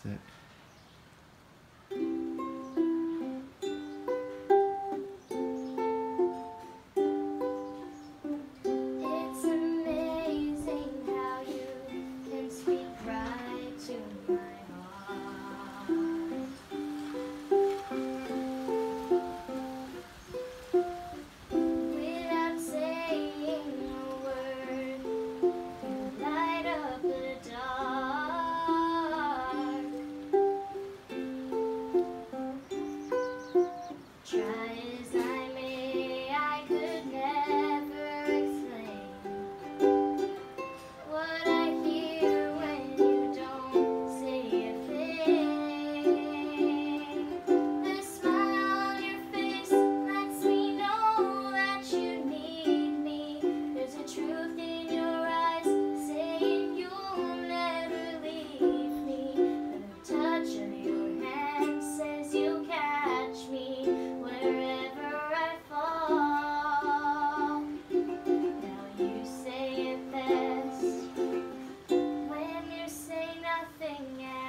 that It's amazing how you can speak right to my heart. Without saying a word, you light up the dark. Try as I may, I could never explain what I hear when you don't say a thing. The smile on your face lets me know that you need me. There's a truth in your eyes saying you'll never leave me. The touch of your hand says you'll catch me wherever I fall. Now you say it best when you say nothing